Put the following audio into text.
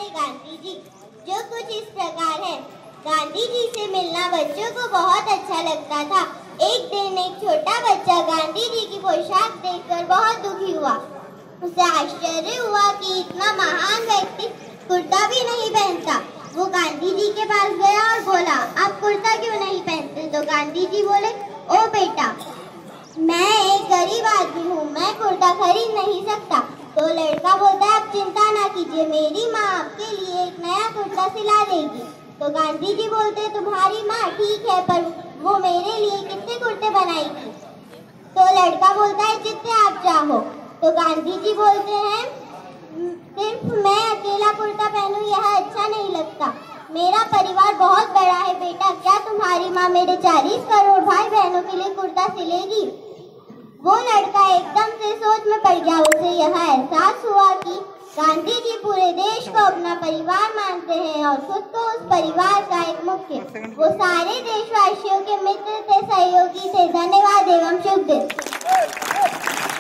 थे गांधी जी, जो कुछ इस प्रकार है। गांधी जी से मिलना बच्चों को बहुत अच्छा लगता था। एक दिन एक छोटा बच्चा गांधी जी की पोशाक देखकर बहुत दुखी हुआ। उसे आश्चर्य हुआ कि इतना महान व्यक्ति कुर्ता भी नहीं पहनता। वो गांधी जी के पास गया और बोला, आप कुर्ता क्यों नहीं पहनते? तो गांधी जी बोले, ओ बेटा, मैं एक गरीब आदमी हूँ, मैं कुर्ता खरीद नहीं सकता। तो लड़का बोलता है, आप चिंता ना कीजिए, मेरी माँ आपके लिए एक नया कुर्ता सिला देगी। तो गांधी जी बोलते, तुम्हारी माँ ठीक है, पर वो मेरे लिए कितने कुर्ते बनाएगी? तो लड़का बोलता है, जितने आप चाहो। तो गांधी जी बोलते हैं, सिर्फ मैं अकेला कुर्ता पहनूं यह अच्छा नहीं लगता, मेरा परिवार बहुत बड़ा है बेटा, क्या तुम्हारी माँ मेरे 40 करोड़ भाई बहनों के लिए कुर्ता सिलेगी? वो लड़का एकदम से सोच में पड़ गया। उसे यह एहसास हुआ कि गांधी जी पूरे देश को अपना परिवार मानते हैं और खुद को उस परिवार का एक मुख्य। वो सारे देशवासियों के मित्र थे, सहयोगी थे। धन्यवाद।